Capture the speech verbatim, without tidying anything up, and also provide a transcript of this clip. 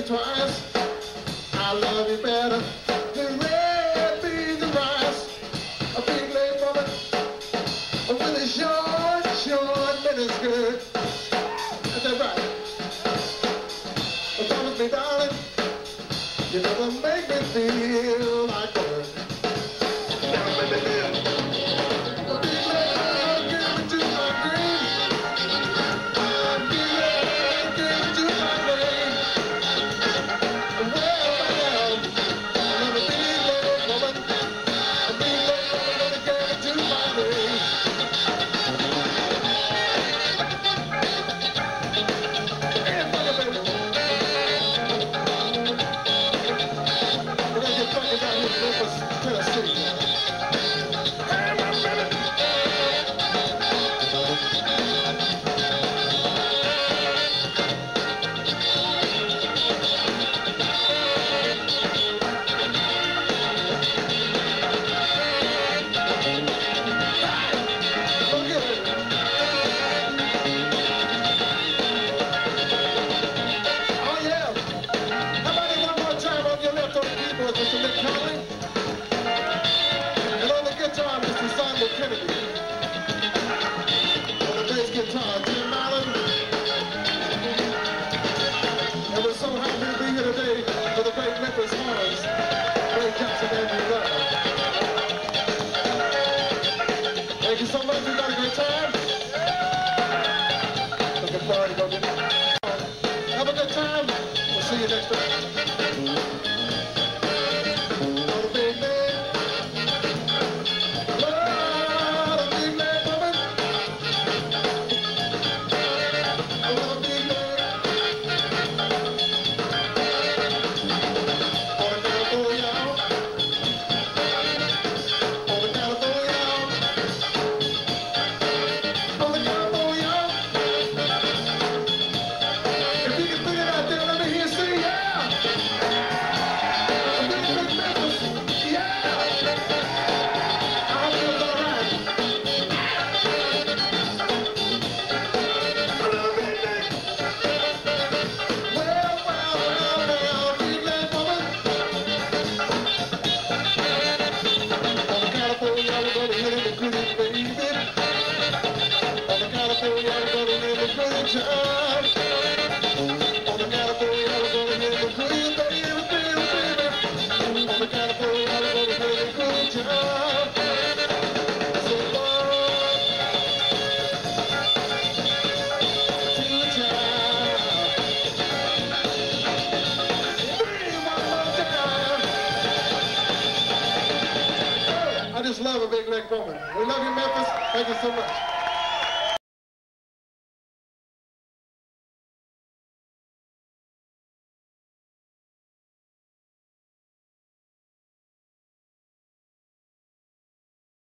twice. I love you better than red beans and rice. A big leg woman with a short, short miniskirt. That's that right. But promise me, darling, you never make me feel like her. Never make me feel. A big leg woman, give it to my dream. A big leg, give it to my dream. Well, well, I love a big leg woman. A big leg woman gonna give it to my dream. And fuck it, baby. We're gonna get fucking down here in Memphis, Tennessee. Hey, my baby. Fuck it, baby. Oh, yeah. How about it one more time on your left on the keyboard, Mister Nick Conley? And on the guitar, Mister Simon Kennedy. On the bass guitar, Tim Allen. And we're so happy to be here today for the great Memphis horns. Ray Johnson and we love. Thank you so much. We got a great time. Looking forward to go get it. Have a good time. We'll see you next time. On the big man. Lord, a big man woman. I love a big man. On the California. On the California. On the California. If you can figure it out there, let me hear you say yeah. A big, big Memphis. Yeah. I hope it was all right. I love a big man. Well, well, well, well, big man woman. On the California, we're gonna hit it with goodies, baby. On the California, we're gonna hit it with goodies, child. On the California, we're gonna hit it with goodies, baby, baby, baby. On the California, we're gonna hit it with goodies, child. I said, Lord, to the child. Bring one more time. I just love a big leg woman. We love you, Memphis. Thank you so much.